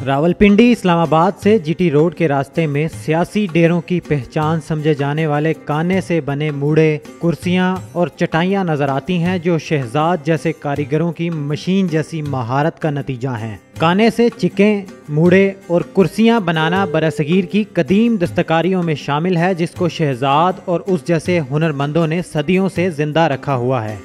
रावलपिंडी इस्लामाबाद से GT road के रास्ते में सियासी डेरों की पहचान समझे जाने वाले काने से बने मूड़े, कुर्सियां और चटाइयां नजर आती हैं जो शहजाद जैसे कारीगरों की मशीन जैसी महारत का नतीजा हैं। काने से चिकें, मूड़े और कुर्सियां बनाना बरसगीर की कदीम दस्तकारियों में शामिल है, जिसको शहजाद और उस जैसे हुनरमंदों ने सदियों से जिंदा रखा हुआ है।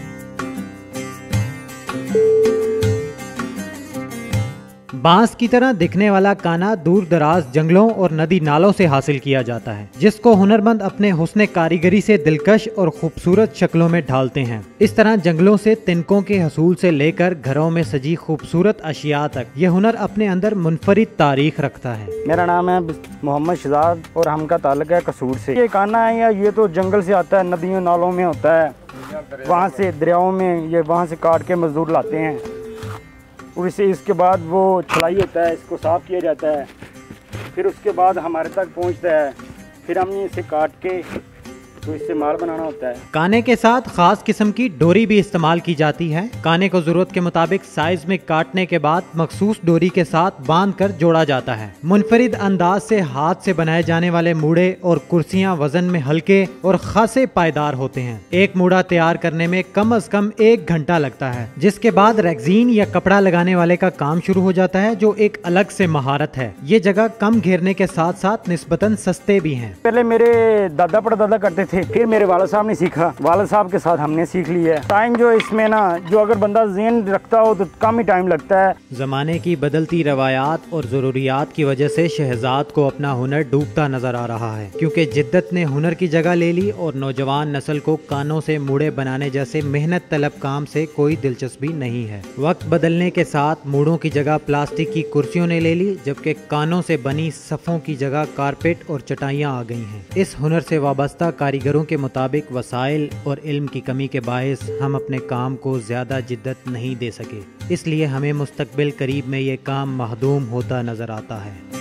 बांस की तरह दिखने वाला काना दूर दराज जंगलों और नदी नालों से हासिल किया जाता है, जिसको हुनरमंद अपने हुस्ने कारीगरी से दिलकश और खूबसूरत शक्लों में ढालते हैं। इस तरह जंगलों से तिनकों के हसूल से लेकर घरों में सजी खूबसूरत अशिया तक ये हुनर अपने अंदर मुनफरिद तारीख रखता है। मेरा नाम है मोहम्मद शहजाद और हमका ताल्लुक है कसूर से। ये काना है या ये तो जंगल से आता है, नदियों नालों में होता है, वहाँ से दरियाओं में ये वहाँ से काट के मजदूर लाते हैं और इसके बाद वो छलाई होता है, इसको साफ़ किया जाता है, फिर उसके बाद हमारे तक पहुंचता है, फिर हमने इसे काट के तो इससे माल बनाना होता है। काने के साथ खास किस्म की डोरी भी इस्तेमाल की जाती है। काने को जरूरत के मुताबिक साइज में काटने के बाद मखसूस डोरी के साथ बांध कर जोड़ा जाता है। मुनफरिद अंदाज से हाथ से बनाए जाने वाले मूड़े और कुर्सियां वजन में हल्के और खासे पायदार होते हैं। एक मूड़ा तैयार करने में कम से कम 1 घंटा लगता है, जिसके बाद रेक्जीन या कपड़ा लगाने वाले का काम शुरू हो जाता है, जो एक अलग से महारत है। ये जगह कम घेरने के साथ साथ निस्बतन सस्ते भी हैं। पहले मेरे दादा परदादा करते थे, फिर मेरे वाला साहब ने सीखा, वाला साहब के साथ हमने सीख लिया है। टाइम जो इसमें ना, जो अगर बंदा ज़हन रखता हो तो कम ही टाइम लगता है। जमाने की बदलती रवायात और ज़रूरियात की वजह से शहजाद को अपना हुनर डूबता नजर आ रहा है, क्योंकि जिद्दत ने हुनर की जगह ले ली और नौजवान नस्ल को कानों से मूड़े बनाने जैसे मेहनत तलब काम से कोई दिलचस्पी नहीं है। वक्त बदलने के साथ मूड़ों की जगह प्लास्टिक की कुर्सियों ने ले ली, जबकि कानों से बनी सफ़ों की जगह कारपेट और चटाइयाँ आ गई हैं। इस हुनर से वाबस्ता कारीगरों के मुताबिक वसाइल और इल्म की कमी के बायस हम अपने काम को ज़्यादा जिद्दत नहीं दे सके, इसलिए हमें मुस्तकबिल करीब में ये काम महदूम होता नज़र आता है।